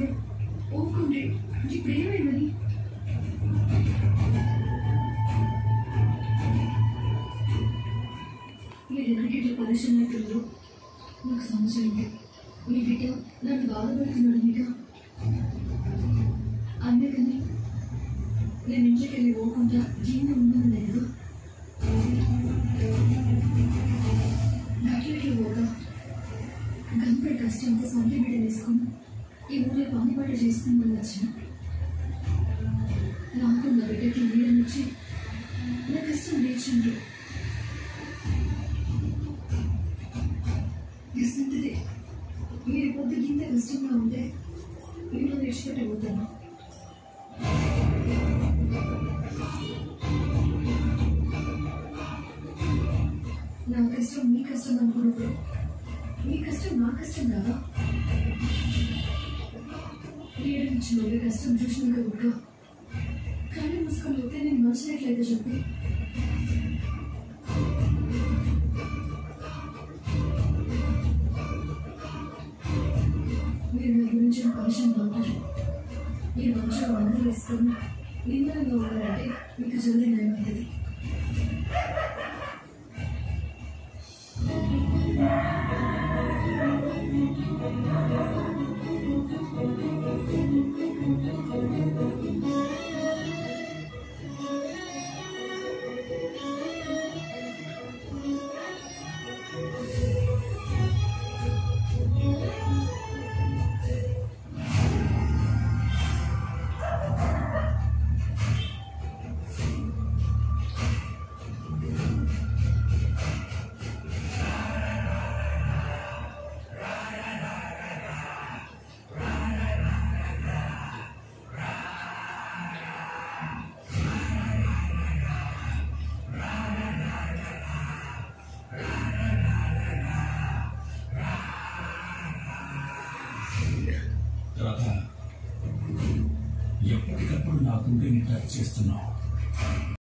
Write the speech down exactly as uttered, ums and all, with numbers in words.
చూడు ఊరుకుంటే ఇప్పుడు ఏమైందని మీరు ఎందుకు ఇట్లా పరిశ్రమ అవుతుందో నాకు సమస్య ఉంది. మీ బిడ్డ నన్ను బాధపడుతున్నాడు మీగా. అందుకని నేను ఇంట్లోకి వెళ్ళి పోకుండా జీవనం ఉండదు లేదు. గట్లకి పోగా గంపే కష్టంతో సంటి బిడ్డ వేసుకుని ఈ ఊళ్ళో పనిపాటు చేసుకుని వచ్చిన నాకు నా బిడ్డకి వీడనిచ్చి నా కష్టం తీర్చుండ్రు. ఇస్తుంటే మీరు పొద్దు గింత కష్టంగా ఉంటే ఇంట్లో విడిచిపెట్టబోతాను. నా కష్టం మీ కష్టం అనుకున్నప్పుడు మీ కష్టం నా కష్టం కదా. ఏడు నుంచి నువ్వు కష్టం చూసినాక కూడా కానీ మూసుకొని పోతే నేను మంచినట్లయితే చెప్పి మీరు మీ గురించి పరిచయం అవుతారు. మీరు మంచిగా మందులు వేసుకొని నిందనంగా ఉన్నారంటే మీకు జల్దీ నయమవుతుంది. ఎప్పటికప్పుడు నా గుండెని టచ్ చేస్తున్నావు.